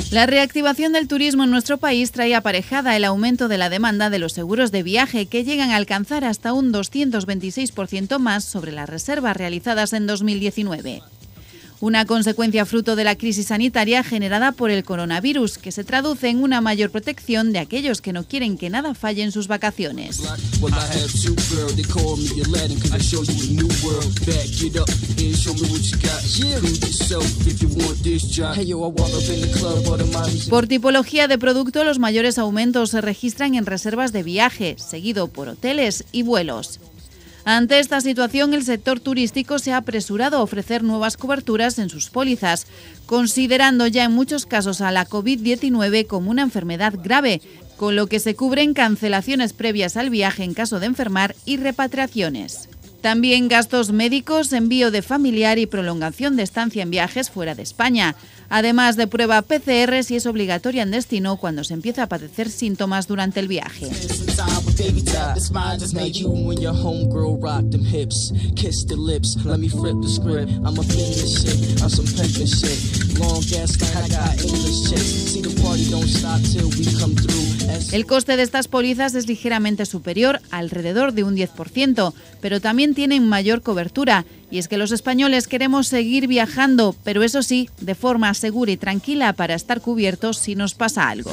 La reactivación del turismo en nuestro país trae aparejada el aumento de la demanda de los seguros de viaje, que llegan a alcanzar hasta un 226% más sobre las reservas realizadas en 2019. Una consecuencia fruto de la crisis sanitaria generada por el coronavirus, que se traduce en una mayor protección de aquellos que no quieren que nada falle en sus vacaciones. Por tipología de producto, los mayores aumentos se registran en reservas de viaje, seguido por hoteles y vuelos. Ante esta situación, el sector turístico se ha apresurado a ofrecer nuevas coberturas en sus pólizas, considerando ya en muchos casos a la COVID-19 como una enfermedad grave, con lo que se cubren cancelaciones previas al viaje en caso de enfermar y repatriaciones. También gastos médicos, envío de familiar y prolongación de estancia en viajes fuera de España, además de prueba PCR si es obligatoria en destino cuando se empieza a padecer síntomas durante el viaje. El coste de estas pólizas es ligeramente superior, alrededor de un 10%, pero también tienen mayor cobertura. Y es que los españoles queremos seguir viajando, pero eso sí, de forma segura y tranquila para estar cubiertos si nos pasa algo.